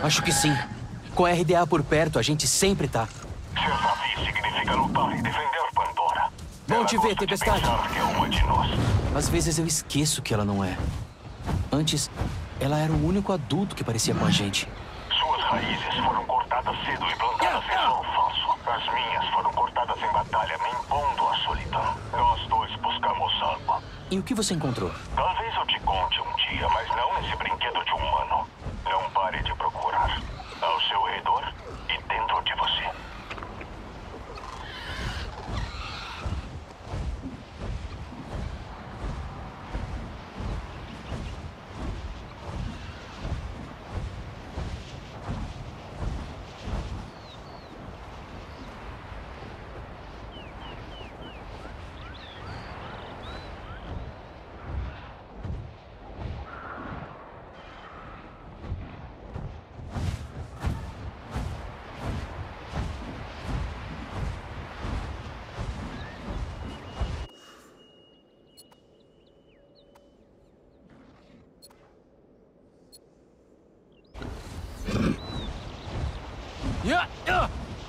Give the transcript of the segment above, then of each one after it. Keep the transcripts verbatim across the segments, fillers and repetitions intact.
Acho que sim. Com a R D A por perto, a gente sempre tá. Servir significa lutar e defender Pandora. Bom Ela te ver, gosta de Tempestade. pensar que é uma de nós. Às vezes eu esqueço que ela não é. Antes, ela era o único adulto que parecia com a gente. Suas raízes foram cortadas cedo e plantadas em solo falso. As minhas foram cortadas em batalha, me impondo a solidão. Nós dois buscamos água. E o que você encontrou? Talvez eu te conte um dia, mas não nesse brinquedo de humano. Não pare de procurar. Ao seu redor e dentro de você. Yeah, yeah.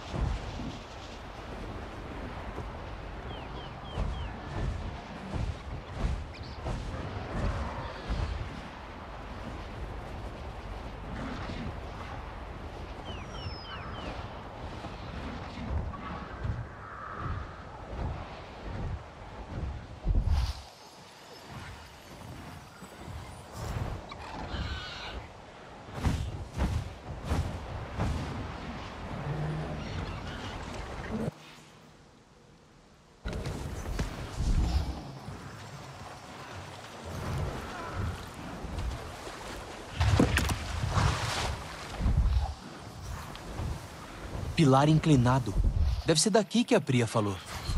Pilar inclinado. Deve ser daqui que a Priya falou.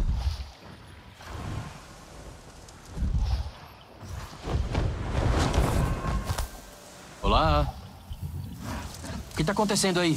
Olá. O que tá acontecendo aí?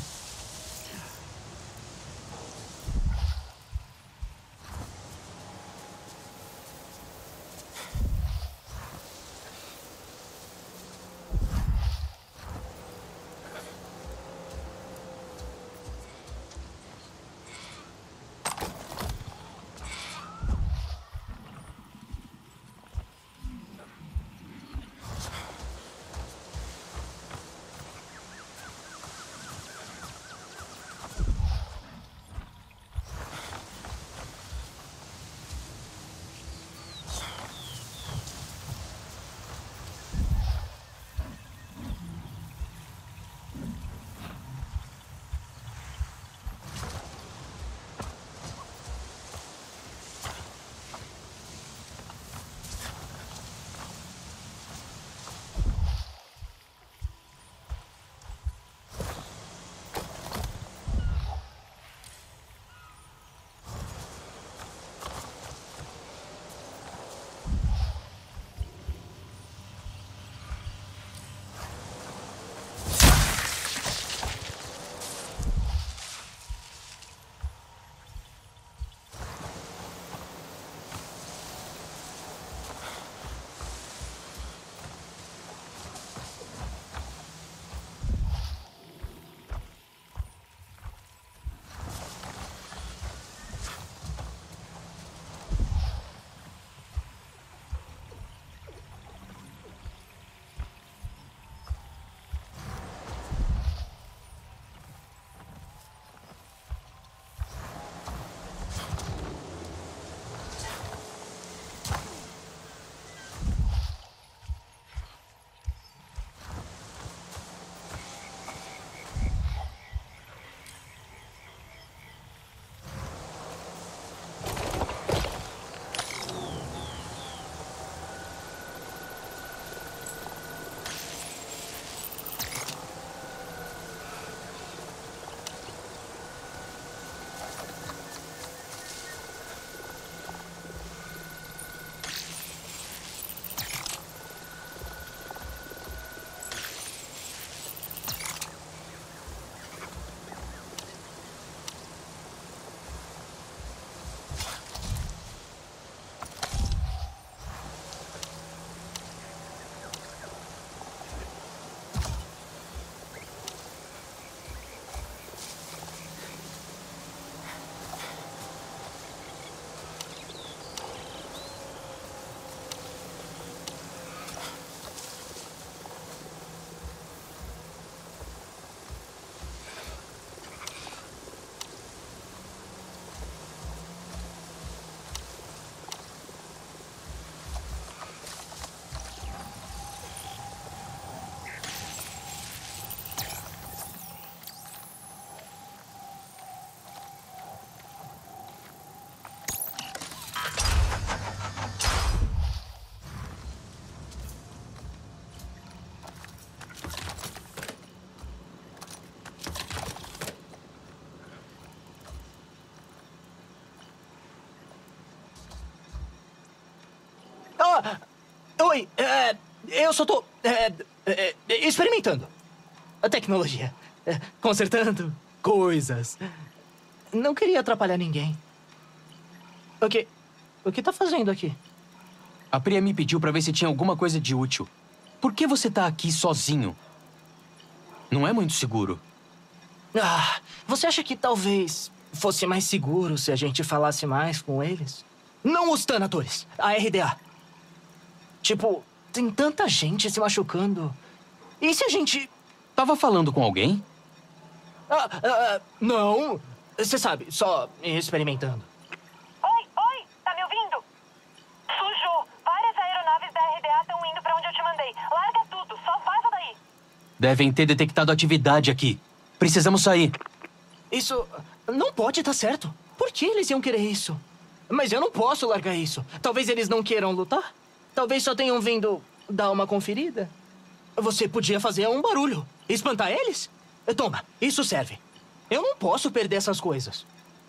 Oi, é, eu só tô é, é, experimentando a tecnologia, é, consertando coisas. Não queria atrapalhar ninguém. O que, o que tá fazendo aqui? A Priya me pediu pra ver se tinha alguma coisa de útil. Por que você tá aqui sozinho? Não é muito seguro. Ah, você acha que talvez fosse mais seguro se a gente falasse mais com eles? Não os Tanatores, a R D A. Tipo, tem tanta gente se machucando. E se a gente... Tava falando com alguém? Ah, ah, não. Você sabe, só experimentando. Oi, oi, tá me ouvindo? Suju, várias aeronaves da R D A estão indo pra onde eu te mandei. Larga tudo, só vaza daí. Devem ter detectado atividade aqui. Precisamos sair. Isso não pode estar certo. Por que eles iam querer isso? Mas eu não posso largar isso. Talvez eles não queiram lutar. Talvez só tenham vindo dar uma conferida. Você podia fazer um barulho. Espantar eles? Toma, isso serve. Eu não posso perder essas coisas.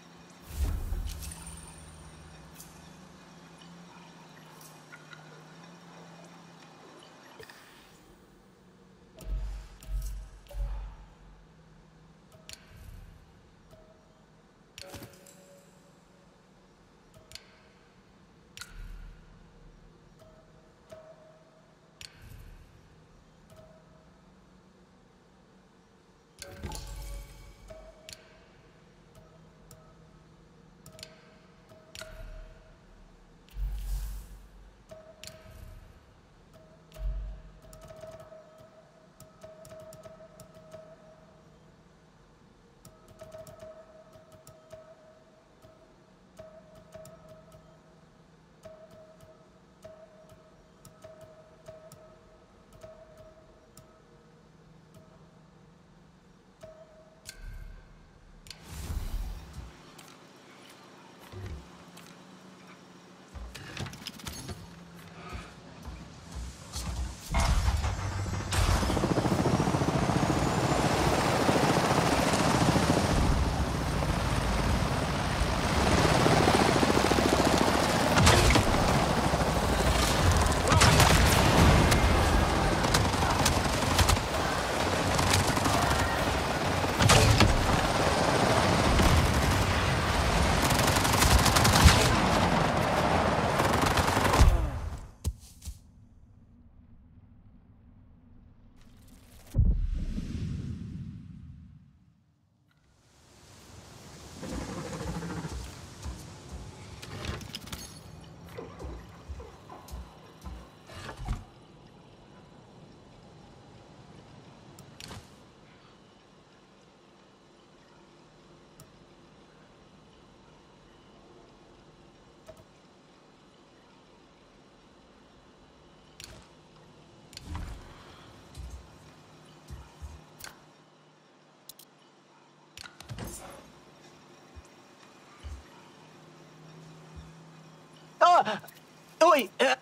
Ah, oi, é...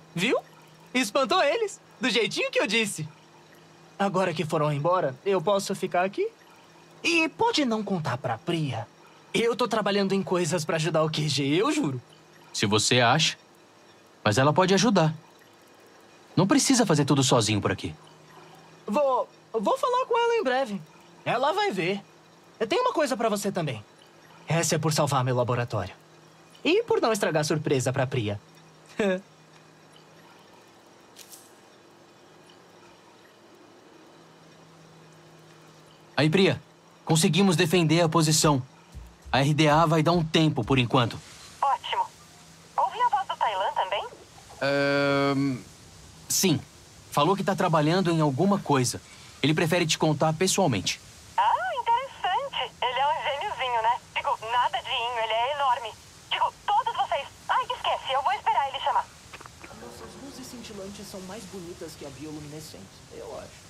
Viu? Espantou eles, do jeitinho que eu disse. Agora que foram embora, eu posso ficar aqui? E pode não contar pra Priya. Eu tô trabalhando em coisas pra ajudar o Q G, eu juro. Se você acha. Mas ela pode ajudar. Não precisa fazer tudo sozinho por aqui. Vou... vou falar com ela em breve. Ela vai ver. Eu tenho uma coisa pra você também. Essa é por salvar meu laboratório. E por não estragar a surpresa pra Priya. Aí, Priya, conseguimos defender a posição. A R D A vai dar um tempo, por enquanto. Ótimo. Ouvi a voz do Tailan também? Ahn, sim. Falou que tá trabalhando em alguma coisa. Ele prefere te contar pessoalmente. Ah, interessante. Ele é um gêniozinho, né? Digo, nada de inho, ele é enorme. Digo, todos vocês... Ai, esquece, eu vou esperar ele chamar. Nossas luzes cintilantes são mais bonitas que a bioluminescente, eu acho.